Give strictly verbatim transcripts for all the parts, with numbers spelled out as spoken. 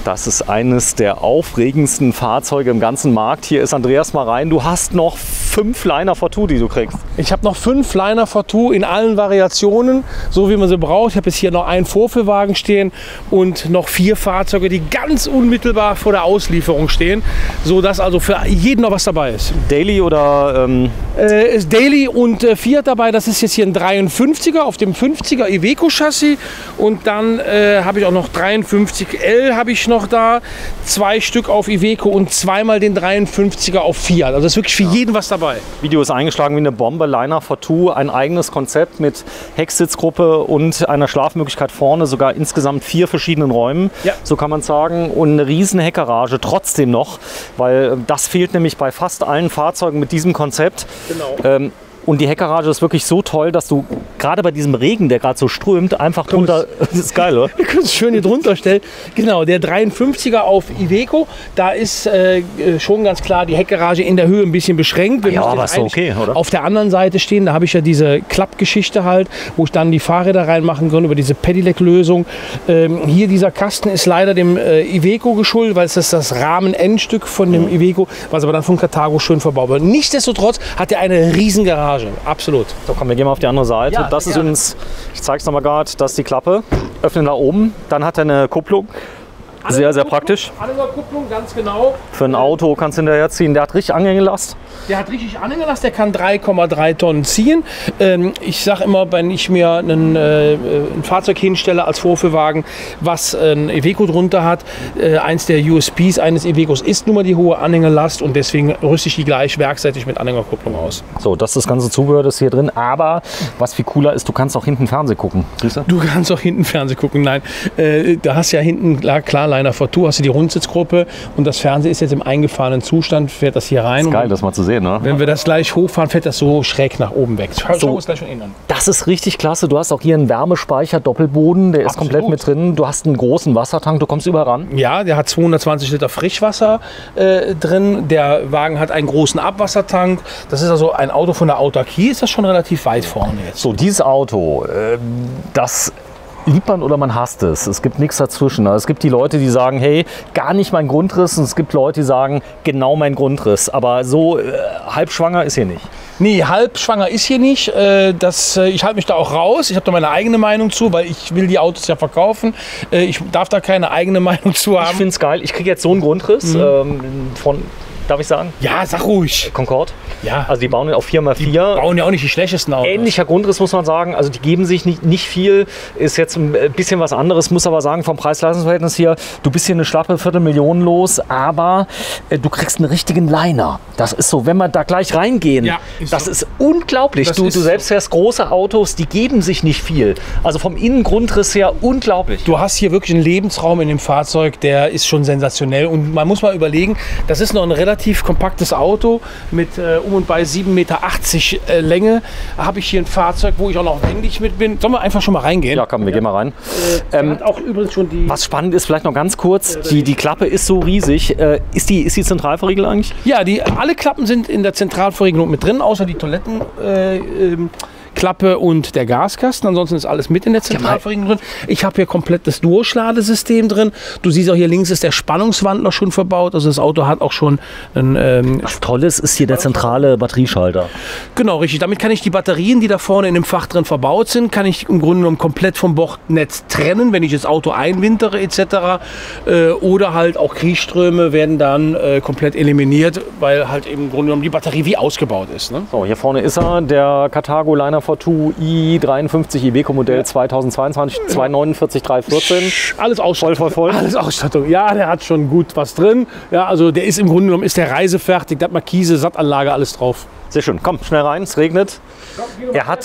Das ist eines der aufregendsten Fahrzeuge im ganzen Markt. Hier ist Andreas mal rein. Du hast noch fünf Liner for Two, die du kriegst. Ich habe noch fünf Liner for Two in allen Variationen, so wie man sie braucht. Ich habe jetzt hier noch einen Vorführwagen stehen und noch vier Fahrzeuge, die ganz unmittelbar vor der Auslieferung stehen, sodass also für jeden noch was dabei ist. Daily oder? Ähm äh, ist Daily und äh, Fiat dabei. Das ist jetzt hier ein dreiundfünfziger auf dem fünfziger Iveco-Chassis. Und dann äh, habe ich auch noch dreiundfünfzig L habe ich noch da. Zwei Stück auf Iveco und zweimal den dreiundfünfziger auf Fiat. Also ist wirklich für ja. jeden was dabei. Video ist eingeschlagen wie eine Bombe. Liner for Two, ein eigenes Konzept mit Hecksitzgruppe und einer Schlafmöglichkeit vorne, sogar insgesamt vier verschiedenen Räumen, ja. so kann man sagen. Und eine riesen Heckgarage trotzdem noch, weil das fehlt nämlich bei fast allen Fahrzeugen mit diesem Konzept. Genau. Ähm, Und die Heckgarage ist wirklich so toll, dass du gerade bei diesem Regen, der gerade so strömt, einfach drunter. Das ist geil, oder? Wir können es schön hier drunter stellen. Genau, der dreiundfünfziger auf Iveco, da ist äh, schon ganz klar die Heckgarage in der Höhe ein bisschen beschränkt. Wir ja, aber ist okay, oder? Auf der anderen Seite stehen, da habe ich ja diese Klappgeschichte halt, wo ich dann die Fahrräder reinmachen kann über diese Pedelec-Lösung. Ähm, hier dieser Kasten ist leider dem äh, Iveco geschuldet, weil es ist das Rahmen-Endstück von dem Iveco, was aber dann von Carthago schön verbaut wird. Nichtsdestotrotz hat er eine riesen Garage. Absolut. So, komm, wir gehen mal auf die andere Seite. Ja, das ist übrigens, ich zeige es nochmal gerade, das ist die Klappe. Öffnen da oben. Dann hat er eine Kupplung. Sehr, sehr praktisch. Anhängerkupplung, ganz genau. Für ein Auto kannst du hinterher ziehen. Der hat richtig Anhängelast. Der hat richtig Anhängelast, der kann drei Komma drei Tonnen ziehen. Ähm, ich sage immer, wenn ich mir einen, äh, ein Fahrzeug hinstelle als Vorführwagen, was ein Iveco drunter hat, äh, eins der U S Ps eines Ivecos ist nun mal die hohe Anhängelast und deswegen rüste ich die gleich werkseitig mit Anhängerkupplung aus. So, das ist das ganze Zubehör, das hier drin. Aber was viel cooler ist, du kannst auch hinten Fernsehen gucken. Siehst du? Du kannst auch hinten Fernsehen gucken. Nein, äh, da hast ja hinten klar, klar Liner for Two, hast du die Rundsitzgruppe und das Fernsehen ist jetzt im eingefahrenen Zustand, fährt das hier rein. Das ist geil, das mal zu sehen, ne? Wenn wir das gleich hochfahren, fährt das so schräg nach oben weg. Schau so, uns gleich schon innen an. Das ist richtig klasse. Du hast auch hier einen Wärmespeicher, Doppelboden, der ist Absolut. komplett mit drin. Du hast einen großen Wassertank, du kommst überall ran. Ja, der hat zweihundertzwanzig Liter Frischwasser äh, drin. Der Wagen hat einen großen Abwassertank. Das ist also ein Auto von der Autarkie, ist das schon relativ weit vorne jetzt. So, dieses Auto, äh, das liebt man oder man hasst es. Es gibt nichts dazwischen. Es gibt die Leute, die sagen, hey, gar nicht mein Grundriss. Und es gibt Leute, die sagen, genau mein Grundriss. Aber so äh, halbschwanger ist hier nicht. Nee, halbschwanger ist hier nicht. Äh, das, äh, ich halte mich da auch raus. Ich habe da meine eigene Meinung zu, weil ich will die Autos ja verkaufen. Äh, ich darf da keine eigene Meinung zu haben. Ich finde es geil. Ich kriege jetzt so einen Grundriss mhm. ähm, von... Darf ich sagen? Ja, sag ruhig. Concorde? Ja. Also die bauen auf vier mal vier. Die bauen ja auch nicht die schlechtesten Autos. Ähnlicher Grundriss, muss man sagen. Also die geben sich nicht, nicht viel. Ist jetzt ein bisschen was anderes. Muss aber sagen, vom Preis-Leistungs-Verhältnis hier, du bist hier eine schlappe Viertelmillion los, aber äh, du kriegst einen richtigen Liner. Das ist so, wenn wir da gleich reingehen, ja, ist das so. Ist unglaublich. Das du, ist du selbst fährst große Autos, die geben sich nicht viel. Also vom Innengrundriss her unglaublich. Du hast hier wirklich einen Lebensraum in dem Fahrzeug, der ist schon sensationell. Und man muss mal überlegen, das ist noch ein relativ kompaktes Auto mit äh, um und bei sieben Meter achtzig äh, Länge. Habe ich hier ein Fahrzeug, wo ich auch noch wendig mit bin. Sollen wir einfach schon mal reingehen? Ja, komm, wir ja. gehen mal rein. Äh, ähm, hat auch übrigens schon die was spannend ist, vielleicht noch ganz kurz, äh, die, die Klappe ist so riesig. Äh, ist, die, ist die Zentralverriegel eigentlich? Ja, die, alle Klappen sind in der Zentralverriegelung mit drin, außer die Toiletten. Äh, ähm, Klappe und der Gaskasten. Ansonsten ist alles mit in der Zentralverriegelung drin. Ich habe hier komplett das Durchladesystem drin. Du siehst auch hier links ist der Spannungswandler schon verbaut. Also das Auto hat auch schon einen... Ähm, Was Tolles ist hier der zentrale Batterieschalter. Genau, richtig. Damit kann ich die Batterien, die da vorne in dem Fach drin verbaut sind, kann ich im Grunde genommen komplett vom Bordnetz trennen, wenn ich das Auto einwintere et cetera. Äh, oder halt auch Kriechströme werden dann äh, komplett eliminiert, weil halt im Grunde genommen die Batterie wie ausgebaut ist. Ne? So, hier vorne ist er, der Carthago Liner for Two i dreiundfünfzig Iveco Modell zweitausendzweiundzwanzig, zweihundertneunundvierzig dreihundertvierzehn. Alles Ausstattung. Voll, voll, voll. Alles Ausstattung. Ja, der hat schon gut was drin. Ja, also der ist im Grunde genommen ist der reisefertig. Der hat Markise, Sattanlage, alles drauf. Sehr schön. Komm, schnell rein. Es regnet. Komm, er hat...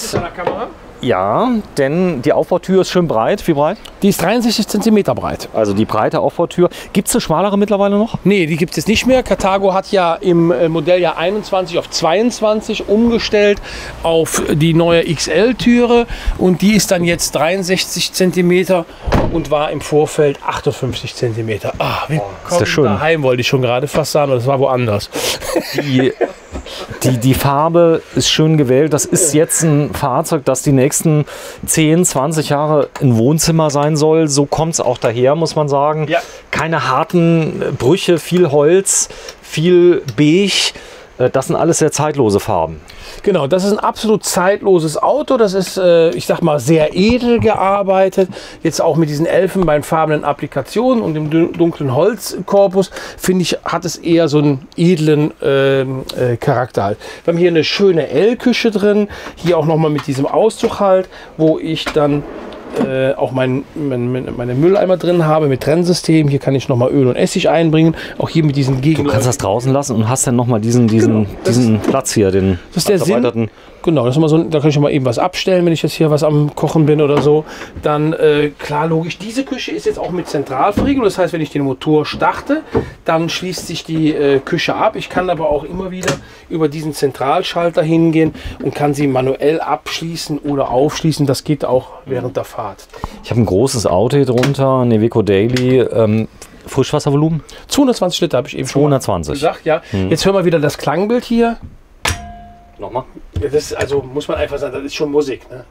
Ja, denn die Aufbautür ist schön breit. Wie breit? Die ist dreiundsechzig Zentimeter breit. Also die breite Aufbautür. Gibt es eine schmalere mittlerweile noch? Nee, die gibt es jetzt nicht mehr. Carthago hat ja im Modelljahr einundzwanzig auf zweiundzwanzig umgestellt auf die neue X L-Türe. Und die ist dann jetzt dreiundsechzig Zentimeter und war im Vorfeld achtundfünfzig Zentimeter. Ah, willkommen oh, ist das schön. Daheim, wollte ich schon gerade fast sagen, aber das war woanders. Die Die, die Farbe ist schön gewählt. Das ist jetzt ein Fahrzeug, das die nächsten zehn, zwanzig Jahre ein Wohnzimmer sein soll. So kommt es auch daher, muss man sagen. Ja. Keine harten Brüche, viel Holz, viel Beige. Das sind alles sehr zeitlose Farben. Genau, das ist ein absolut zeitloses Auto. Das ist, äh, ich sag mal, sehr edel gearbeitet. Jetzt auch mit diesen elfenbeinfarbenen Applikationen und dem dun- dunklen Holzkorpus, finde ich, hat es eher so einen edlen ähm, äh, Charakter halt. Wir haben hier eine schöne L-Küche drin. Hier auch nochmal mit diesem Auszug halt, wo ich dann äh, auch mein, mein, meine Mülleimer drin habe mit Trennsystem. Hier kann ich nochmal Öl und Essig einbringen. Auch hier mit diesen Gegen. Du kannst das draußen lassen und hast dann nochmal diesen, diesen, Genau, das- diesen Platz hier, den Das ist der Sinn. erweiterten. Genau, das ist mal so, da kann ich schon mal eben was abstellen, wenn ich jetzt hier was am Kochen bin oder so. Dann, äh, klar, logisch, diese Küche ist jetzt auch mit Zentralverriegelung. Das heißt, wenn ich den Motor starte, dann schließt sich die äh, Küche ab. Ich kann aber auch immer wieder über diesen Zentralschalter hingehen und kann sie manuell abschließen oder aufschließen. Das geht auch während der Fahrt. Ich habe ein großes Auto hier drunter, eine Iveco Daily. Ähm, Frischwasservolumen? zweihundertzwanzig Liter habe ich eben zweihundertzwanzig. schon mal gesagt. Ja. Jetzt hören wir wieder das Klangbild hier. Nochmal? Ja, das ist, also muss man einfach sagen, das ist schon Musik. Ne?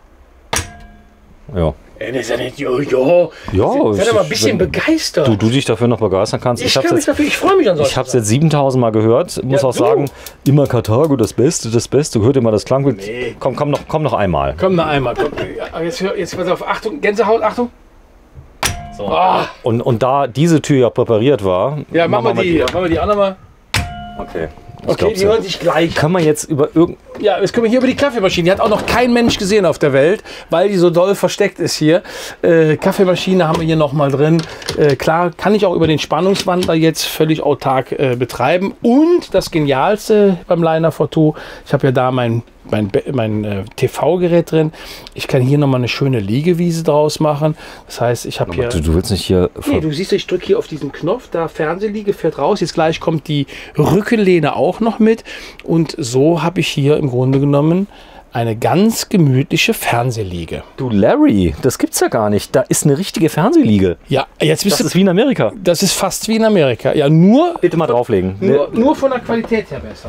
Ja. Ey, das ist ja nicht, jo, jo. Ja, Sei doch mal ein bisschen wenn begeistert. Du, du dich dafür noch begeistern kannst. ich Ich habe kann mich es jetzt, dafür, ich freue mich an solche ich hab's Sachen. jetzt siebentausend Mal gehört. Muss Ja, auch du. sagen, immer Karthago, das Beste, das Beste. Hört ihr mal das Klangbild? Nee. Komm, komm, noch, komm noch einmal. Komm noch einmal. Komm. Ja, Jetzt, hör, jetzt pass auf, Achtung, Gänsehaut, Achtung. So. Ah. Und, und da diese Tür ja präpariert war. Ja, machen wir die, machen wir die andere mal. Okay. Ich Okay, glaub's die ja. hören sich gleich. Können wir jetzt über irgend. Ja, jetzt können wir hier über die Kaffeemaschine. Die hat auch noch kein Mensch gesehen auf der Welt, weil die so doll versteckt ist hier. Äh, Kaffeemaschine haben wir hier noch mal drin. Äh, klar, kann ich auch über den Spannungswandler jetzt völlig autark äh, betreiben. Und das Genialste beim Liner vier zwei, ich habe ja da mein, mein, Be- mein äh, T V-Gerät drin. Ich kann hier noch mal eine schöne Liegewiese draus machen. Das heißt, ich habe hier... Du, du willst nicht hier. Nee, du siehst, ich drücke hier auf diesen Knopf, da Fernsehliege fährt raus. Jetzt gleich kommt die Rückenlehne auch noch mit. Und so habe ich hier im Grunde genommen eine ganz gemütliche Fernsehliege. Du Larry, das gibt's ja gar nicht. Da ist eine richtige Fernsehliege. Ja, jetzt bist Das du. ist wie in Amerika. Das ist fast wie in Amerika. Ja, nur, Bitte mal drauflegen. nur, nur von der Qualität her besser.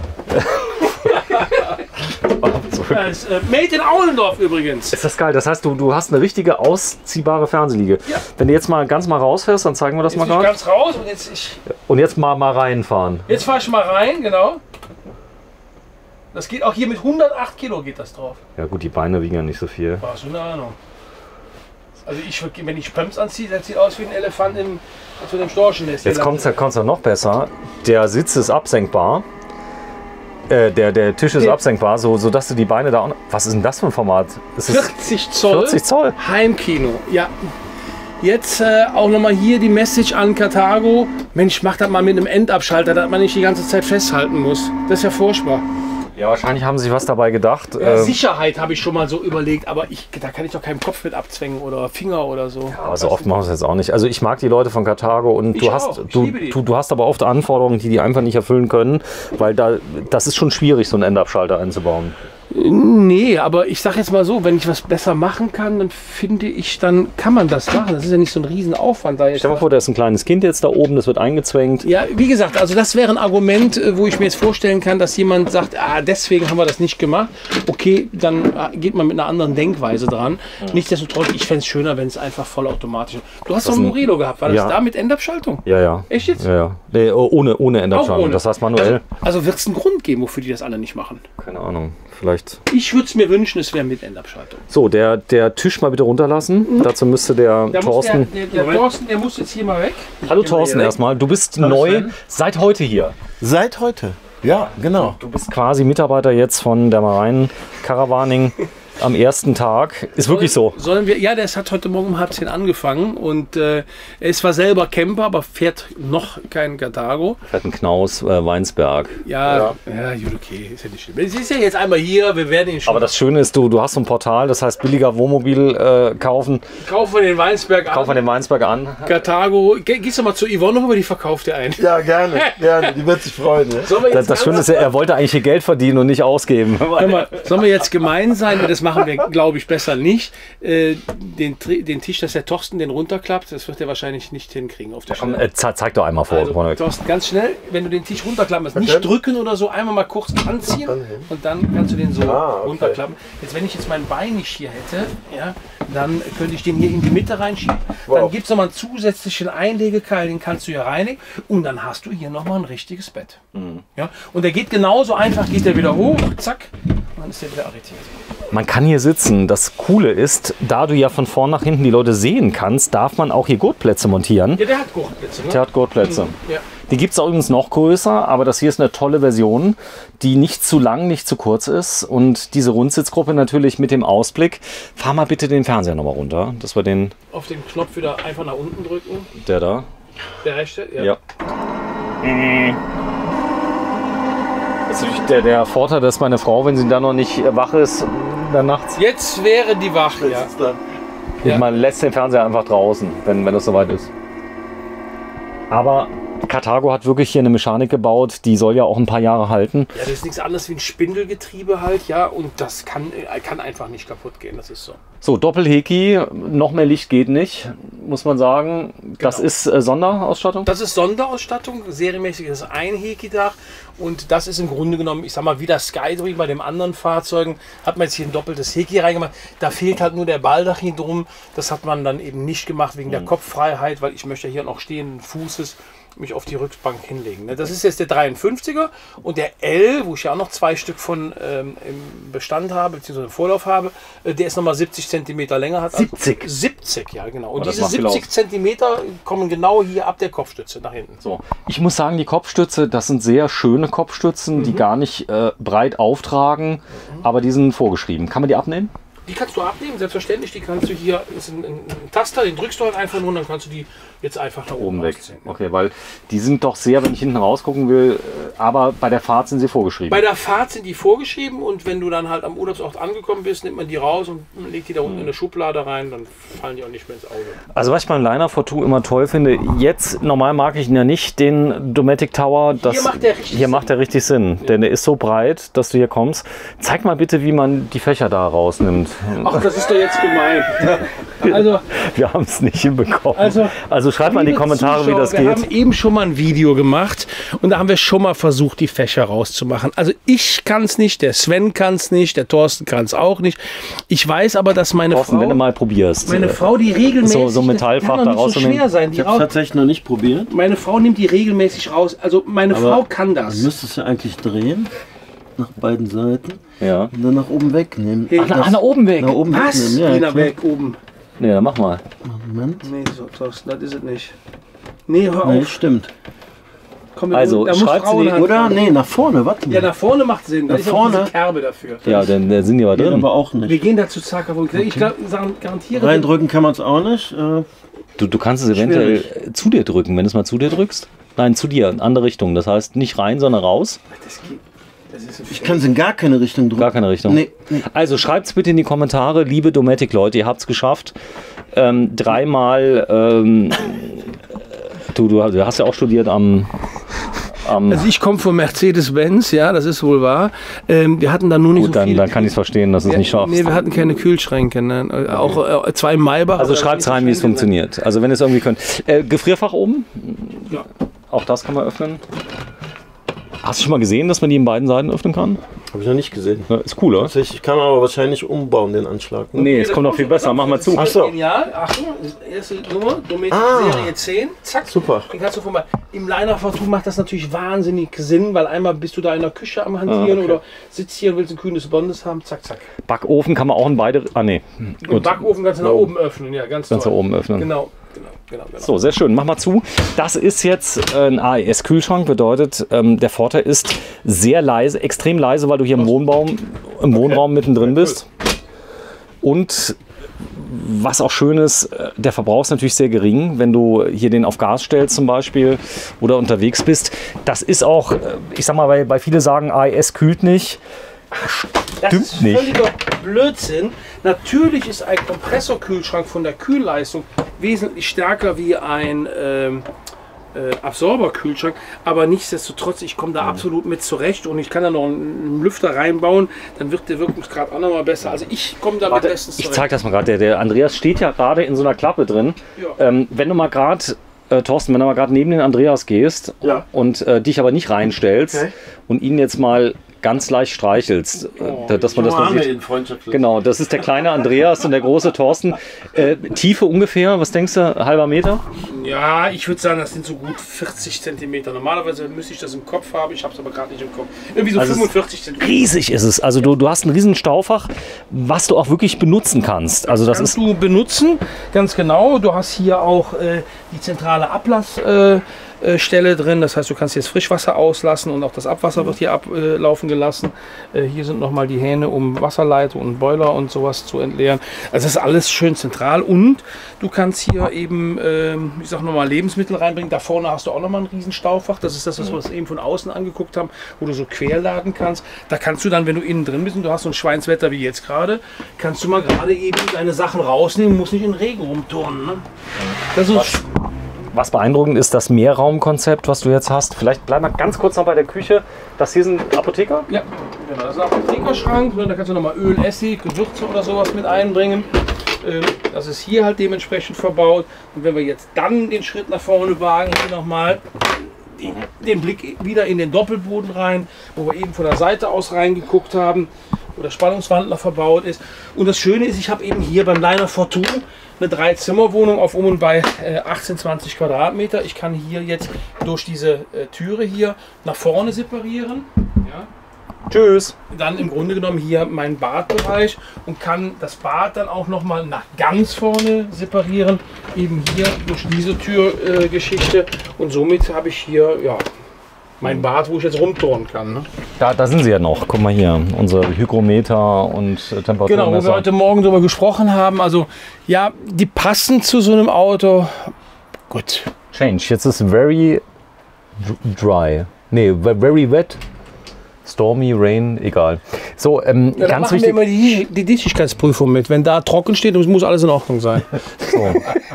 Das ist, äh, Made in Aulendorf übrigens. Ist das geil? Das heißt, du, du hast eine richtige ausziehbare Fernsehliege. Ja. Wenn du jetzt mal ganz mal rausfährst, dann zeigen wir das Jetzt mal bin ich gerade. ganz raus und jetzt, ich, Und jetzt mal, mal reinfahren. jetzt fahre ich mal rein, genau. Das geht auch hier mit hundertacht Kilo geht das drauf. Ja gut, die Beine wiegen ja nicht so viel. Hast du eine Ahnung? Also ich, würd- wenn ich Pumps anziehe, das sieht aus wie ein Elefant im, zu dem Storchennest. Jetzt kommt es ja, kommt's ja noch besser. Der Sitz ist absenkbar. Äh, der, der Tisch ist Der- absenkbar, so, sodass du die Beine da auch noch. Was ist denn das für ein Format? Ist es vierzig Zoll. vierzig Zoll? Heimkino. Ja. Jetzt äh, auch nochmal hier die Message an Karthago. Mensch, mach das mal mit einem Endabschalter, dass man nicht die ganze Zeit festhalten muss. Das ist ja furchtbar. Ja, wahrscheinlich haben sie sich was dabei gedacht. Ja, Ähm, Sicherheit habe ich schon mal so überlegt, aber ich, da kann ich doch keinen Kopf mit abzwängen oder Finger oder so. aber so oft machen wir es jetzt auch nicht. Also ich mag die Leute von Karthago und Ich du auch. hast Ich du, liebe die. du, du hast aber oft Anforderungen, die die einfach nicht erfüllen können, weil da das ist schon schwierig, so einen Endabschalter einzubauen. Nee, aber ich sag jetzt mal so, wenn ich was besser machen kann, dann finde ich, dann kann man das machen. Das ist ja nicht so ein Riesenaufwand da jetzt. Stell dir mal vor, da ist ein kleines Kind jetzt da oben, das wird eingezwängt. Ja, wie gesagt, also das wäre ein Argument, äh, wo ich mir jetzt vorstellen kann, dass jemand sagt, ah, deswegen haben wir das nicht gemacht. Okay, dann äh, geht man mit einer anderen Denkweise dran. Nichtsdestotrotz, ich fände es schöner, wenn es einfach vollautomatisch ist. Du hast doch Das ein ein- Morelo gehabt, war das Ja. da mit Endabschaltung? Ja, ja. Echt jetzt? Ja, ja. Nee, ohne, ohne Endabschaltung. Auch ohne. Das heißt manuell. Also, also wird es einen Grund geben, wofür die das alle nicht machen. Keine Ahnung. Vielleicht. Ich würde es mir wünschen, es wäre mit Endabschaltung. So, der, der Tisch mal bitte runterlassen. Dazu müsste der Da muss Thorsten. der, der, der Thorsten, der muss jetzt hier mal weg. Hallo Thorsten erstmal. Du bist neu Sven. seit heute hier. Seit heute. Ja, genau. Du bist quasi Mitarbeiter jetzt von der Marine Caravaning am ersten Tag. Ist wirklich so. Sollen wir? Ja, der hat heute Morgen um halb zehn angefangen und äh, er ist zwar selber Camper, aber fährt noch keinen Karthago. Fährt ein Knaus, äh, Weinsberg. Ja, ja, gut, okay, ist ja nicht schlimm. Es ist ja jetzt einmal hier, wir werden ihn schon Aber das Schöne ist, du, du hast so ein Portal, das heißt billiger Wohnmobil äh, kaufen. kaufen wir den Weinsberg Kauf mal an. den Weinsberg an. Karthago. Ge gehst du mal zu Yvonne rüber, die verkauft dir ein. Ja, gerne, gerne. Die wird sich freuen. Ne? Sollen wir Das, jetzt, das Schöne ist, er wollte eigentlich hier Geld verdienen und nicht ausgeben. Hör mal, sollen wir jetzt gemein sein? Das machen wir, glaube ich, besser nicht. Äh, den, den Tisch, dass der Thorsten den runterklappt, das wird er wahrscheinlich nicht hinkriegen auf der Komm, Stelle. äh, zeig doch einmal vor. Also, Thorsten, ganz schnell, wenn du den Tisch runterklappen willst, nicht drücken oder so, einmal mal kurz anziehen und dann kannst du den so Ah, okay. runterklappen. Jetzt, wenn ich jetzt mein Bein nicht hier hätte, ja, dann könnte ich den hier in die Mitte reinschieben. Wow. Dann gibt es nochmal einen zusätzlichen Einlegekeil, den kannst du hier reinigen und dann hast du hier nochmal ein richtiges Bett. Mhm. Ja? Und der geht genauso einfach, geht der wieder hoch, zack, und dann ist der wieder arretiert. Man kann hier sitzen. Das Coole ist, da du ja von vorn nach hinten die Leute sehen kannst, darf man auch hier Gurtplätze montieren. Ja, der hat Gurtplätze. Ne? Der hat Gurtplätze. Ja. Die gibt es übrigens noch größer, aber das hier ist eine tolle Version, die nicht zu lang, nicht zu kurz ist. Und diese Rundsitzgruppe natürlich mit dem Ausblick. Fahr mal bitte den Fernseher nochmal runter, dass wir den, Auf den Knopf wieder einfach nach unten drücken. der da. Der rechte? Ja. Das ist natürlich der, der Vorteil, dass meine Frau, wenn sie da noch nicht wach ist, dann nachts, Jetzt wäre die Wache, ja. Ja. man lässt den Fernseher einfach draußen, wenn, wenn es soweit ist. Aber Carthago hat wirklich hier eine Mechanik gebaut, die soll ja auch ein paar Jahre halten. Ja, das ist nichts anderes wie ein Spindelgetriebe halt, ja, und das kann, kann einfach nicht kaputt gehen, das ist so. So, Doppelheki, noch mehr Licht geht nicht, muss man sagen. Das Genau. ist äh, Sonderausstattung? Das ist Sonderausstattung, serienmäßig ist ein Heki-Dach und das ist im Grunde genommen, ich sag mal, wie das Skydream bei den anderen Fahrzeugen, hat man jetzt hier ein doppeltes Heki reingemacht. Da fehlt halt nur der Baldach hier drum, das hat man dann eben nicht gemacht wegen der Kopffreiheit, weil ich möchte hier noch stehenden Fußes mich auf die Rückbank hinlegen. Das ist jetzt der dreiundfünfziger und der L, wo ich ja auch noch zwei Stück von ähm, im Bestand habe, beziehungsweise im Vorlauf habe, äh, der ist nochmal siebzig Zentimeter länger. Hat siebzig? Also siebzig, ja genau. Und Oh, das diese macht viel siebzig aus. Zentimeter kommen genau hier ab der Kopfstütze nach hinten. So, ich muss sagen, die Kopfstütze, das sind sehr schöne Kopfstützen, die gar nicht äh, breit auftragen, aber die sind vorgeschrieben. Kann man die abnehmen? Die kannst du abnehmen, selbstverständlich. Die kannst du hier, ist ein, ein, ein Taster, den drückst du halt einfach nur und dann kannst du die jetzt einfach nach oben Oben weg. rausziehen. Okay, weil die sind doch sehr, wenn ich hinten rausgucken will, äh, aber bei der Fahrt sind sie vorgeschrieben. Bei der Fahrt sind die vorgeschrieben und wenn du dann halt am Urlaubsort angekommen bist, nimmt man die raus und legt die da unten in eine Schublade rein, dann fallen die auch nicht mehr ins Auge. Also was ich beim Liner vier zwei immer toll finde, jetzt, normal mag ich ihn ja nicht, den Dometic Tower. Das, macht der richtig hier Sinn. macht der richtig Sinn, denn der ist so breit, dass du hier kommst. Zeig mal bitte, wie man die Fächer da rausnimmt. Ach, das ist doch jetzt gemein. Also, Wir haben es nicht hinbekommen. Also, Also schreibt mal in die liebe Kommentare, wie Zuschauer, das wir geht. haben eben schon mal ein Video gemacht und da haben wir schon mal versucht, die Fächer rauszumachen. Also ich kann es nicht, der Sven kann es nicht, der Thorsten kann es auch nicht. Ich weiß aber, dass meine Thorsten, Frau, wenn du mal probierst. meine Frau die regelmäßig, So- so ein das Metallfach kann doch da nicht so rauszunehmen. schwer sein, die Ich habe raus, tatsächlich noch nicht probiert. meine Frau nimmt die regelmäßig raus. Also meine Aber Frau kann Du das. müsstest ja eigentlich drehen. Nach beiden Seiten. Ja. Und dann nach oben wegnehmen. Hey, Ach, nach, nach oben weg. Nach oben Was? wegnehmen. Ja, Wiener klar. weg oben. Nee, dann mach mal. Moment. Nee, so, Thorsten, das ist es nicht. Nee, hör Nee, auf. stimmt. Komm, wir- Also, da muss schreibt sie die- Frauenhand Oder? ran. Nee, nach vorne. Warte mal. Ja, nach vorne macht Sinn. Da Nach ist auch vorne? diese Kerbe dafür. Ja, denn da sind die aber Geht drin. aber auch Wir nicht. gehen dazu zack. Ich glaub, sagen- garantiere. Reindrücken kann man es auch nicht. Äh, Du, du kannst es eventuell äh, zu dir drücken, wenn du es mal zu dir drückst. Nein, zu dir, in andere Richtung. Das heißt nicht rein, sondern raus. Das geht. Das ist ein ich kann es in gar keine Richtung drücken. Gar keine Richtung. Nee. nee. Also schreibt es bitte in die Kommentare, liebe Dometic-Leute, ihr habt es geschafft. Ähm, dreimal, ähm, du, du, du hast ja auch studiert am, am Also ich komme von Mercedes-Benz, ja, das ist wohl wahr. Ähm, wir hatten da nur nicht gut, so dann, viel. dann kann ich es verstehen, dass du es Ja, nicht schaffst. nee, wir hatten keine Kühlschränke. Ne? Auch äh, zwei Maybach. Also aber schreibt nicht rein, so wie es schnell funktioniert. Also wenn ihr es irgendwie könnt. Äh, Gefrierfach oben, Ja. auch das kann man öffnen. Hast du schon mal gesehen, dass man die in beiden Seiten öffnen kann? Habe ich noch nicht gesehen. Ja, ist cool, oder? Ich kann aber wahrscheinlich umbauen, den Anschlag. Ne? Nee, es kommt noch viel besser. Mach mal zu. Ach so. Genial. Achtung, erste Nummer, Dometic Ah. Serie zehn. Zack. Super. Den kannst du vorbei. Im Liner vier zwei macht das natürlich wahnsinnig Sinn, weil einmal bist du da in der Küche am Hantieren Ah, okay. oder sitzt hier und willst ein kühles Bondes haben. Zack, zack. Backofen kann man auch in beide. Ah, nee. Und Gut. Backofen kannst du nach oben öffnen. Ja, ganz Ganz toll. nach oben öffnen. Genau, genau, genau. genau. So, sehr schön. Mach mal zu. Das ist jetzt äh, ein A E S-Kühlschrank. Bedeutet, ähm, der Vorteil ist sehr leise, extrem leise, weil du hier im Wohnbaum, im Wohnraum mittendrin bist. Und was auch schön ist, äh, der Verbrauch ist natürlich sehr gering, wenn du hier den auf Gas stellst zum Beispiel oder unterwegs bist. Das ist auch, äh, ich sag mal, weil, weil viele sagen, A E S kühlt nicht. Das Stimmt ist nicht. völliger Blödsinn. Natürlich ist ein Kompressorkühlschrank von der Kühlleistung wesentlich stärker wie ein, ähm, äh, Absorberkühlschrank, aber nichtsdestotrotz, ich komme da mhm. absolut mit zurecht und ich kann da noch einen, einen Lüfter reinbauen, dann wird der Wirkungsgrad auch noch mal besser. Also ich komme da Warte, bestens zurecht. Ich zeige das mal gerade. Der, der Andreas steht ja gerade in so einer Klappe drin. Ja. Ähm, wenn du mal gerade, äh, Thorsten, wenn du mal gerade neben den Andreas gehst ja. und äh, dich aber nicht reinstellst okay. und ihn jetzt mal ganz leicht streichelst, oh, dass man das mal sieht. Genau, das ist der kleine Andreas und der große Thorsten. Äh, Tiefe ungefähr, was denkst du, halber Meter? Ja, ich würde sagen, das sind so gut vierzig Zentimeter. Normalerweise müsste ich das im Kopf haben, ich habe es aber gerade nicht im Kopf. Irgendwie so also fünfundvierzig Zentimeter. Riesig ist es. Also du, du hast ein riesen Staufach, was du auch wirklich benutzen kannst. Also das kannst ist du benutzen, ganz genau. Du hast hier auch äh, die zentrale Ablass. Äh, Stelle drin, das heißt, du kannst jetzt Frischwasser auslassen und auch das Abwasser wird hier ablaufen gelassen. Äh, hier sind nochmal die Hähne, um Wasserleitung und Boiler und sowas zu entleeren. Also das ist alles schön zentral und du kannst hier eben, äh, ich sag nochmal, Lebensmittel reinbringen. Da vorne hast du auch nochmal ein riesen Staufach. Das ist das, was wir uns eben von außen angeguckt haben, wo du so querladen kannst. Da kannst du dann, wenn du innen drin bist und du hast so ein Schweinswetter wie jetzt gerade, kannst du mal gerade eben deine Sachen rausnehmen, musst nicht in den Regen rumturnen. Ne? Das ist Was beeindruckend ist, das Mehrraumkonzept, was du jetzt hast. Vielleicht bleib mal ganz kurz noch bei der Küche. Das hier ist ein Apotheker? Ja, genau. Das ist ein Apothekerschrank. Da kannst du nochmal Öl, Essig, Gewürze oder sowas mit einbringen. Das ist hier halt dementsprechend verbaut. Und wenn wir jetzt dann den Schritt nach vorne wagen, hier nochmal den Blick wieder in den Doppelboden rein, wo wir eben von der Seite aus reingeguckt haben, wo der Spannungswandler verbaut ist. Und das Schöne ist, ich habe eben hier beim Liner Fortwo eine Drei-Zimmer-Wohnung auf um und bei äh, achtzehn, zwanzig Quadratmeter. Ich kann hier jetzt durch diese äh, Türe hier nach vorne separieren. Ja. Tschüss. Dann im Grunde genommen hier meinen Badbereich und kann das Bad dann auch noch mal nach ganz vorne separieren. Eben hier durch diese Türgeschichte. Äh, und somit habe ich hier ja, mein Bad, wo ich jetzt rumturnen kann. Ne? Da, da sind sie ja noch. Guck mal hier, unsere Hygrometer und äh, Temperatur. Genau, wo wir heute Morgen darüber gesprochen haben. Also ja, die passen zu so einem Auto. Gut. Change. Jetzt ist very dry. Nee, very wet. Stormy, Rain, egal. So, ähm, ja, ganz machen wichtig. Wir immer die, die Dichtigkeitsprüfung mit. Wenn da trocken steht, muss alles in Ordnung sein. So.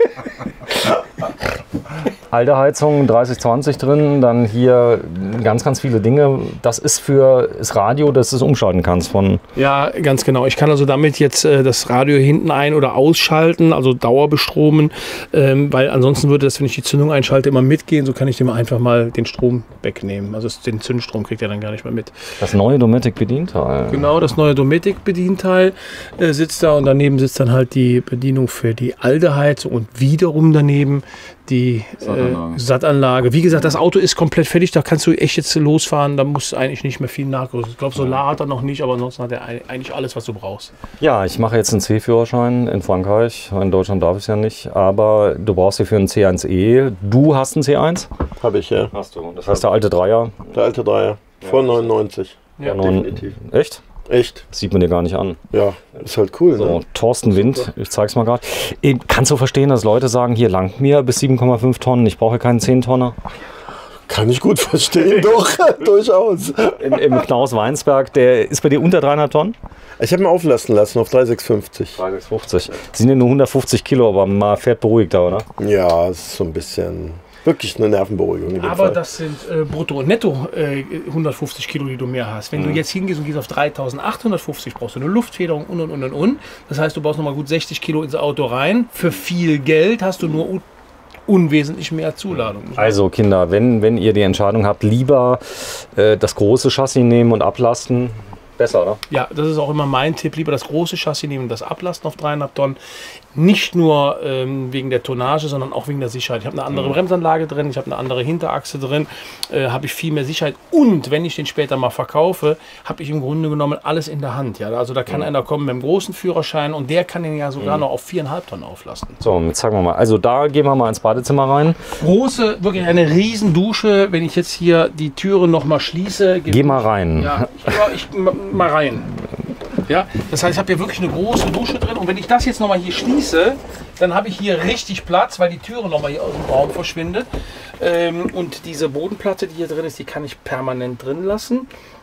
Alte Heizung, dreißig zwanzig drin, dann hier ganz, ganz viele Dinge. Das ist für das Radio, dass du es umschalten kannst von. Ja, ganz genau. Ich kann also damit jetzt äh, das Radio hinten ein- oder ausschalten, also dauerbestromen, ähm, weil ansonsten würde das, wenn ich die Zündung einschalte, immer mitgehen. So kann ich dem einfach mal den Strom wegnehmen. Also den Zündstrom kriegt er dann gar nicht mehr mit. Das neue Dometic-Bedienteil. Genau, das neue Dometic-Bedienteil äh, sitzt da und daneben sitzt dann halt die Bedienung für die alte Heizung und wiederum daneben die Sattanlage. Äh, Sattanlage. Wie gesagt, das Auto ist komplett fertig, da kannst du echt jetzt losfahren, da musst du eigentlich nicht mehr viel nachrüsten. Ich glaube, Solar hat er noch nicht, aber ansonsten hat er eigentlich alles, was du brauchst. Ja, ich mache jetzt einen C-Führerschein in Frankreich. In Deutschland darf ich es ja nicht, aber du brauchst hierfür einen C eins E. Du hast einen C eins? Habe ich, ja. Hast du. Das heißt der alte Dreier? Der alte Dreier, vor neunundneunzig. Ja, definitiv. Echt? Echt? Das sieht man dir gar nicht an. Ja, ist halt cool. So, ne? Thorsten Wind, ich zeig's mal gerade. Kannst du verstehen, dass Leute sagen, hier langt mir bis sieben Komma fünf Tonnen, ich brauche keinen zehn Tonner? Kann ich gut verstehen, doch, durchaus. Im, im Knaus Weinsberg, der ist bei dir unter dreihundert Tonnen? Ich habe ihn auflassen lassen auf drei sechs fünfzig. drei sechs fünfzig. Sind ja nur hundertfünfzig Kilo, aber man fährt beruhigter, oder? Ja, es ist so ein bisschen... Wirklich eine Nervenberuhigung. In dem Aber Fall. das sind äh, brutto und netto äh, hundertfünfzig Kilo, die du mehr hast. Wenn mhm. du jetzt hingehst und gehst auf dreitausendachthundertfünfzig, brauchst du eine Luftfederung und und und und und. Das heißt, du brauchst nochmal gut sechzig Kilo ins Auto rein. Für viel Geld hast du nur un unwesentlich mehr Zuladung. Also Kinder, wenn, wenn ihr die Entscheidung habt, lieber äh, das große Chassis nehmen und ablasten. Besser, oder? Ja, das ist auch immer mein Tipp. Lieber das große Chassis nehmen und das ablasten auf dreieinhalb Tonnen. Nicht nur ähm, wegen der Tonnage, sondern auch wegen der Sicherheit. Ich habe eine andere mhm. Bremsanlage drin, ich habe eine andere Hinterachse drin, äh, habe ich viel mehr Sicherheit. Und wenn ich den später mal verkaufe, habe ich im Grunde genommen alles in der Hand. Ja? Also da kann mhm. einer kommen mit einem großen Führerschein und der kann den ja sogar mhm. noch auf viereinhalb Tonnen auflasten. So, jetzt sagen wir mal. Also da gehen wir mal ins Badezimmer rein. Große, wirklich eine riesen Dusche. Wenn ich jetzt hier die Türen noch mal schließe. Geh mal rein. Ja, ich, ich mal rein. Ja, das heißt, ich habe hier wirklich eine große Dusche drin und wenn ich das jetzt noch mal hier schließe, dann habe ich hier richtig Platz, weil die Türe noch mal hier aus dem Raum verschwindet. Ähm, und diese Bodenplatte, die hier drin ist, die kann ich permanent drin lassen.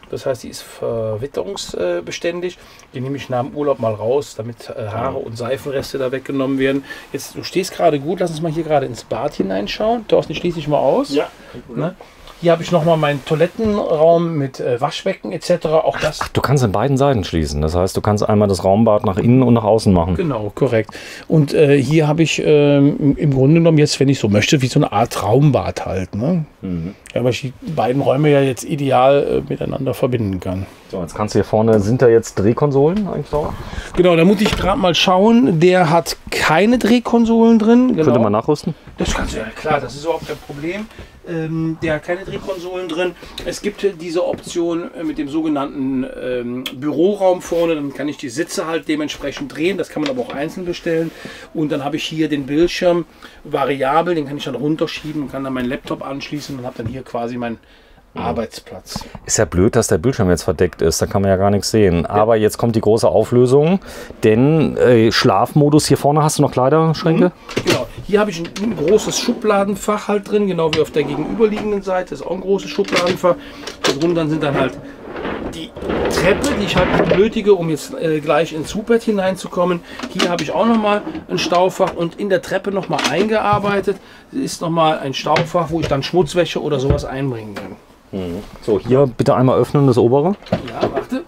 Das heißt, die ist verwitterungsbeständig. Die nehme ich nach dem Urlaub mal raus, damit äh, Haare und Seifenreste da weggenommen werden. Jetzt, du stehst gerade gut, lass uns mal hier gerade ins Bad hineinschauen. Thorsten, schließe ich mal aus. Ja. Ne? Hier habe ich nochmal meinen Toilettenraum mit äh, Waschbecken et cetera. Auch das. Ach, du kannst in beiden Seiten schließen. Das heißt, du kannst einmal das Raumbad nach innen und nach außen machen. Genau, korrekt. Und äh, hier habe ich ähm, im Grunde genommen jetzt, wenn ich so möchte, wie so eine Art Raumbad halt. Ne? Mhm. Ja, weil ich die beiden Räume ja jetzt ideal äh, miteinander verbinden kann. So, jetzt kannst du hier vorne, sind da jetzt Drehkonsolen eigentlich auch? Genau, da muss ich gerade mal schauen. Der hat keine Drehkonsolen drin. Genau. Könnte man nachrüsten? Das kannst du ja, klar, das ist überhaupt kein Problem. Ähm, der hat keine Drehkonsolen drin. Es gibt diese Option mit dem sogenannten ähm, Büroraum vorne. Dann kann ich die Sitze halt dementsprechend drehen. Das kann man aber auch einzeln bestellen. Und dann habe ich hier den Bildschirm variabel. Den kann ich dann runterschieben und kann dann meinen Laptop anschließen und habe dann hier quasi meinen Arbeitsplatz. Ist ja blöd, dass der Bildschirm jetzt verdeckt ist, da kann man ja gar nichts sehen. Ja. Aber jetzt kommt die große Auflösung, denn äh, Schlafmodus, hier vorne hast du noch Kleiderschränke? Mhm. Genau, hier habe ich ein, ein großes Schubladenfach halt drin, genau wie auf der gegenüberliegenden Seite, ist auch ein großes Schubladenfach. Darunter sind dann halt die Treppe, die ich halt benötige, um jetzt äh, gleich ins Zubett hineinzukommen. Hier habe ich auch nochmal ein Staufach und in der Treppe nochmal eingearbeitet ist nochmal ein Staufach, wo ich dann Schmutzwäsche oder sowas einbringen kann. So, hier bitte einmal öffnen, das obere. Ja, warte.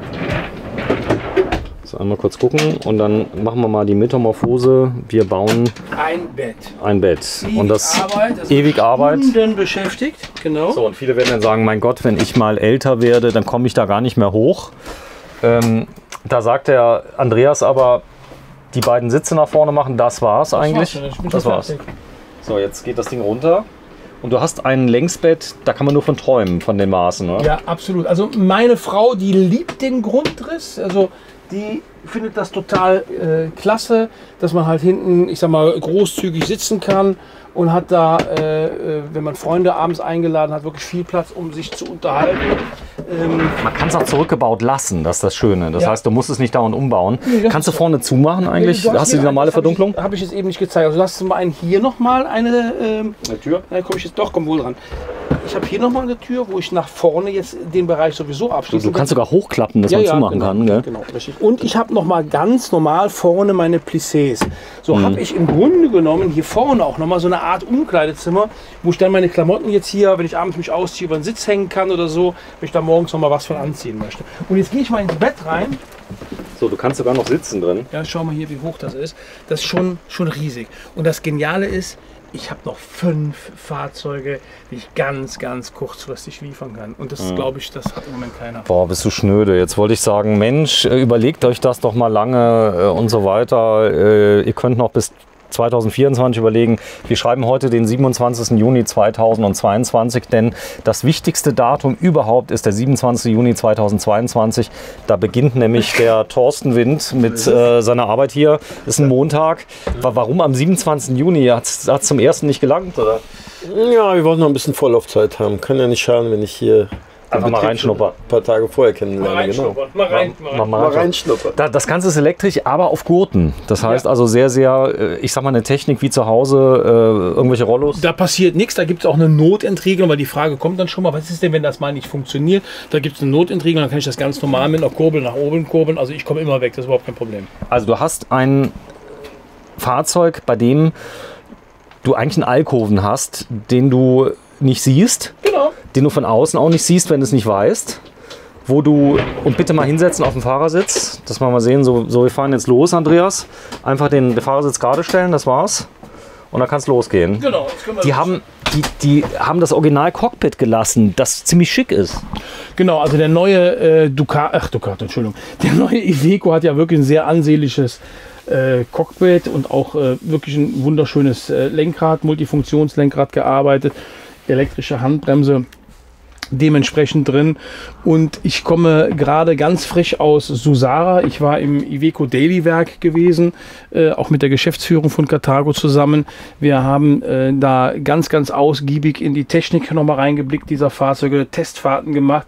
So, einmal kurz gucken und dann machen wir mal die Metamorphose. Wir bauen ein Bett. Ein Bett. Ewig und das Arbeit, das ewig Arbeit. Stunden beschäftigt, genau. So, und viele werden dann sagen, mein Gott, wenn ich mal älter werde, dann komme ich da gar nicht mehr hoch. Ähm, da sagt der Andreas aber, die beiden Sitze nach vorne machen, das war's das eigentlich. War's, ich bin das schon war's. fertig. So, jetzt geht das Ding runter. Und du hast ein Längsbett, da kann man nur von träumen, von den Maßen, ne? Ja, absolut. Also meine Frau, die liebt den Grundriss. Also die findet das total äh, klasse, dass man halt hinten, ich sag mal, großzügig sitzen kann und hat da, äh, äh, wenn man Freunde abends eingeladen hat, wirklich viel Platz, um sich zu unterhalten. Ähm, Man kann es auch zurückgebaut lassen, das ist das Schöne. Das Ja. heißt, du musst es nicht dauernd umbauen. Nee, das Kannst du ist- vorne zumachen eigentlich? Du Hast du die hier normale einen- das Verdunklung? Habe ich, hab ich jetzt eben nicht gezeigt. Also hast du mal einen hier nochmal eine. Ähm, Eine Tür? da komme ich jetzt doch, komm wohl dran. Ich habe hier nochmal eine Tür, wo ich nach vorne jetzt den Bereich sowieso Du, abschließen du kannst kann. sogar hochklappen, dass man zumachen genau, kann. Gell? Genau, richtig. Und ich habe noch mal ganz normal vorne meine Plissés. So Mhm. habe ich im Grunde genommen hier vorne auch noch mal so eine Art Umkleidezimmer, wo ich dann meine Klamotten jetzt hier, wenn ich abends mich ausziehe, über den Sitz hängen kann oder so, wenn ich da morgens noch mal was von anziehen möchte. Und jetzt gehe ich mal ins Bett rein. So, du kannst sogar noch sitzen drin. Ja, schau mal hier, wie hoch das ist. Das ist schon, schon riesig. Und das Geniale ist, ich habe noch fünf Fahrzeuge, die ich ganz, ganz kurzfristig liefern kann. Und das, glaube ich, das hat im Moment keiner. Boah, bist du schnöde. Jetzt wollte ich sagen, Mensch, äh, überlegt euch das doch mal lange äh, und so weiter. Äh, ihr könnt noch bis zweitausendvierundzwanzig überlegen. Wir schreiben heute den siebenundzwanzigsten Juni zweitausendzweiundzwanzig, denn das wichtigste Datum überhaupt ist der siebenundzwanzigste Juni zweitausendzweiundzwanzig. Da beginnt nämlich der Thorsten Wind mit äh, seiner Arbeit hier. Das ist ein Montag. Wa- Warum am siebenundzwanzigsten Juni? Hat es zum ersten nicht gelangt, oder? Ja, wir wollten noch ein bisschen Vorlaufzeit haben. Kann ja nicht schaden, wenn ich hier Einfach den mal Betrieb reinschnuppern. schon Ein paar Tage vorher Mal kennenlerne, genau. reinschnuppern. Mal rein. Mal rein. Mal reinschnuppern. Da, das Ganze ist elektrisch, aber auf Gurten. Das heißt Ja. also sehr, sehr, äh, ich sag mal, eine Technik wie zu Hause, äh, irgendwelche Rollos. Da passiert nichts, da gibt es auch eine Notentriegelung, weil die Frage kommt dann schon mal, was ist denn, wenn das mal nicht funktioniert? Da gibt es eine Notentriegelung, dann kann ich das ganz normal mit einer Kurbel nach oben kurbeln. Also ich komme immer weg, das ist überhaupt kein Problem. Also du hast ein Fahrzeug, bei dem du eigentlich einen Alkoven hast, den du nicht siehst, Genau. den du von außen auch nicht siehst, wenn du es nicht weißt. Wo du, und bitte mal hinsetzen auf den Fahrersitz, dass wir mal sehen, so, so wir fahren jetzt los, Andreas. Einfach den, den Fahrersitz gerade stellen, das war's. Und dann kann es losgehen. Genau. Jetzt können wir Die los. haben, die, die haben das Original-Cockpit gelassen, das ziemlich schick ist. Genau, also der neue äh, Ducato, ach Ducato, Entschuldigung, der neue Iveco hat ja wirklich ein sehr ansehnliches äh, Cockpit und auch äh, wirklich ein wunderschönes äh, Lenkrad, Multifunktionslenkrad gearbeitet, elektrische Handbremse dementsprechend drin. Und ich komme gerade ganz frisch aus Susara. Ich war im Iveco Daily Werk gewesen, äh, auch mit der Geschäftsführung von Carthago zusammen. Wir haben äh, da ganz, ganz ausgiebig in die Technik nochmal reingeblickt, dieser Fahrzeuge, Testfahrten gemacht.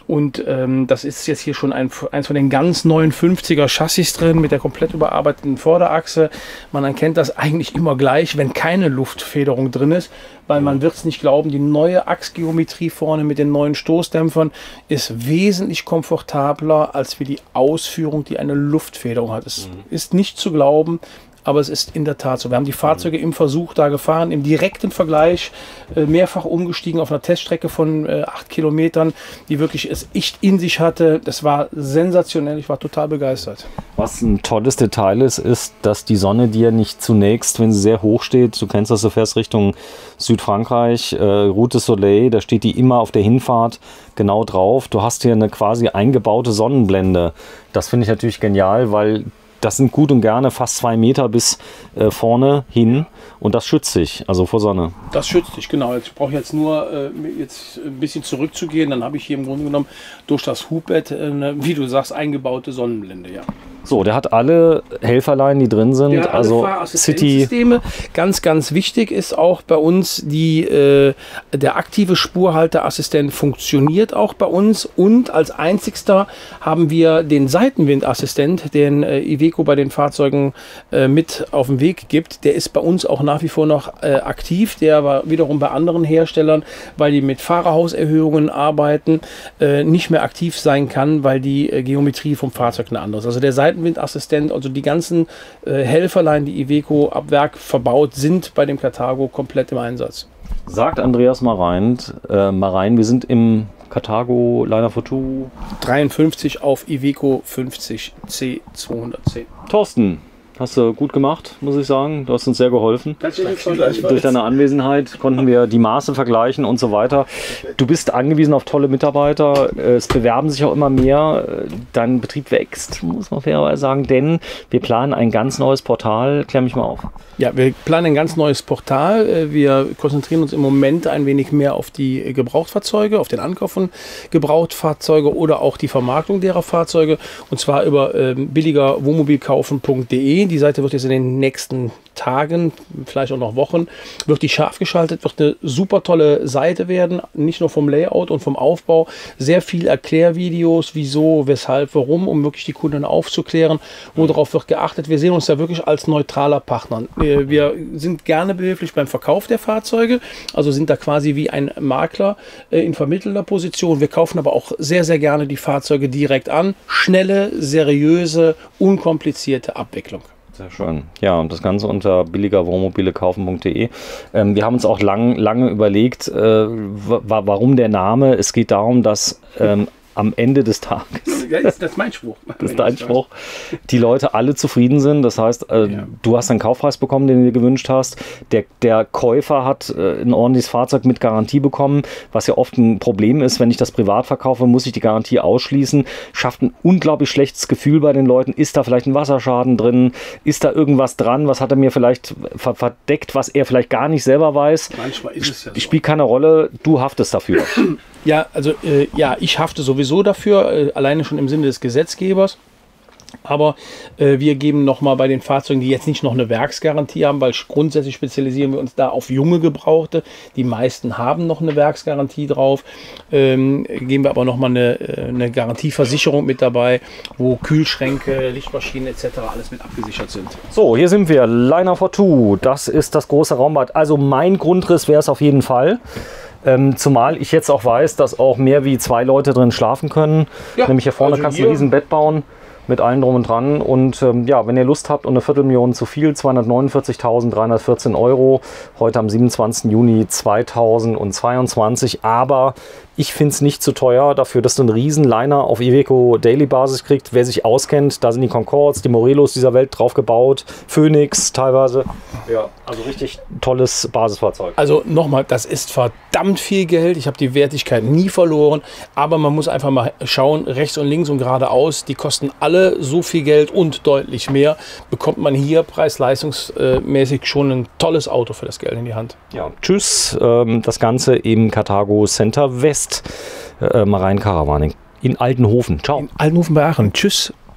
Und ähm, das ist jetzt hier schon ein, eins von den ganz neuen fünfziger Chassis drin mit der komplett überarbeiteten Vorderachse. Man erkennt das eigentlich immer gleich, wenn keine Luftfederung drin ist, weil man wird es nicht glauben, die neue Achsgeometrie vorne mit den neuen Stoßdämpfern ist wesentlich komfortabler als wie die Ausführung, die eine Luftfederung hat. Es mhm. ist nicht zu glauben, aber es ist in der Tat so. Wir haben die Fahrzeuge im Versuch da gefahren, im direkten Vergleich, äh, mehrfach umgestiegen auf einer Teststrecke von äh, acht Kilometern, die wirklich es echt in sich hatte. Das war sensationell, ich war total begeistert. Was ein tolles Detail ist, ist, dass die Sonne dir nicht zunächst, wenn sie sehr hoch steht, du kennst das, du fährst Richtung Südfrankreich, äh, Route Soleil, da steht die immer auf der Hinfahrt genau drauf. Du hast hier eine quasi eingebaute Sonnenblende. Das finde ich natürlich genial, weil das sind gut und gerne fast zwei Meter bis äh, vorne hin und das schützt dich, also vor Sonne. Das schützt dich, genau. Jetzt brauche ich jetzt nur äh, jetzt ein bisschen zurückzugehen, dann habe ich hier im Grunde genommen durch das Hubbett, äh, wie du sagst, eingebaute Sonnenblende, ja. So, der hat alle Helferlein, die drin sind, der hat also City. Ganz, ganz wichtig ist auch bei uns, die, äh, der aktive Spurhalteassistent funktioniert auch bei uns und als einzigster haben wir den Seitenwindassistent, den äh, Iveco bei den Fahrzeugen äh, mit auf den Weg gibt. Der ist bei uns auch nach wie vor noch äh, aktiv, der aber wiederum bei anderen Herstellern, weil die mit Fahrerhauserhöhungen arbeiten, äh, nicht mehr aktiv sein kann, weil die äh, Geometrie vom Fahrzeug eine andere ist. Also der Seitenwindassistent, also die ganzen äh, Helferlein, die Iveco ab Werk verbaut sind bei dem Carthago komplett im Einsatz. Sagt Andreas Marein, äh, Marein, wir sind im Carthago Liner for Two dreiundfünfzig auf Iveco fünfzig C zweihundertzehn. Thorsten, hast du gut gemacht, muss ich sagen. Du hast uns sehr geholfen. Durch deine Anwesenheit konnten wir die Maße vergleichen und so weiter. Du bist angewiesen auf tolle Mitarbeiter. Es bewerben sich auch immer mehr. Dein Betrieb wächst, muss man fairerweise sagen, denn wir planen ein ganz neues Portal. Klär mich mal auf. Ja, wir planen ein ganz neues Portal. Wir konzentrieren uns im Moment ein wenig mehr auf die Gebrauchtfahrzeuge, auf den Ankauf von Gebrauchtfahrzeuge oder auch die Vermarktung derer Fahrzeuge. Und zwar über äh, billiger wohnmobilkaufen punkt de. Die Seite wird jetzt in den nächsten Tagen, vielleicht auch noch Wochen, wird die scharf geschaltet, wird eine super tolle Seite werden, nicht nur vom Layout und vom Aufbau, sehr viel Erklärvideos, wieso, weshalb, warum, um wirklich die Kunden aufzuklären, worauf wird geachtet. Wir sehen uns da wirklich als neutraler Partner. Wir sind gerne behilflich beim Verkauf der Fahrzeuge, also sind da quasi wie ein Makler in vermittelnder Position. Wir kaufen aber auch sehr, sehr gerne die Fahrzeuge direkt an. Schnelle, seriöse, unkomplizierte Abwicklung. Sehr schön. Ja, und das Ganze unter billiger wohnmobile kaufen punkt de. Ähm, wir haben uns auch lang, lange überlegt, äh, warum der Name. Es geht darum, dass ähm, am Ende des Tages, ja, das ist mein Spruch. Das ist dein Spruch, die Leute alle zufrieden sind. Das heißt, äh, ja. du hast einen Kaufpreis bekommen, den du dir gewünscht hast. Der, der Käufer hat äh, ein ordentliches Fahrzeug mit Garantie bekommen, was ja oft ein Problem ist. Wenn ich das privat verkaufe, muss ich die Garantie ausschließen. Schafft ein unglaublich schlechtes Gefühl bei den Leuten. Ist da vielleicht ein Wasserschaden drin? Ist da irgendwas dran? Was hat er mir vielleicht verdeckt, was er vielleicht gar nicht selber weiß? Manchmal ist es ja so. Spielt keine Rolle. Du haftest dafür. Ja, also äh, ja, ich hafte sowieso dafür, äh, alleine schon im Sinne des Gesetzgebers. Aber äh, wir geben nochmal bei den Fahrzeugen, die jetzt nicht noch eine Werksgarantie haben, weil grundsätzlich spezialisieren wir uns da auf junge Gebrauchte. Die meisten haben noch eine Werksgarantie drauf. Ähm, geben wir aber nochmal eine, eine Garantieversicherung mit dabei, wo Kühlschränke, Lichtmaschinen et cetera alles mit abgesichert sind. So, hier sind wir, Liner for Two. Das ist das große Raumbad. Also mein Grundriss wäre es auf jeden Fall. Ähm, zumal ich jetzt auch weiß, dass auch mehr wie zwei Leute drin schlafen können. Ja, nämlich hier vorne also kannst du ein riesen Bett bauen mit allem drum und dran. Und ähm, ja, wenn ihr Lust habt und eine Viertelmillion zu viel, zweihundertneunundvierzigtausenddreihundertvierzehn Euro, heute am siebenundzwanzigsten Juni zweitausendzweiundzwanzig. Aber ich finde es nicht zu teuer dafür, dass du einen riesen Liner auf Iveco Daily Basis kriegst. Wer sich auskennt, da sind die Concords, die Morelos dieser Welt drauf gebaut, Phoenix teilweise. Ja, also richtig tolles Basisfahrzeug. Also nochmal, das ist verdammt viel Geld. Ich habe die Wertigkeit nie verloren, aber man muss einfach mal schauen, rechts und links und geradeaus, die kosten alle so viel Geld und deutlich mehr. Bekommt man hier preis-leistungsmäßig schon ein tolles Auto für das Geld in die Hand. Ja, tschüss. Ähm, das Ganze im Carthago Center West. Äh, Marein Caravaning in Altenhofen. Ciao. In Altenhofen bei Aachen. Tschüss.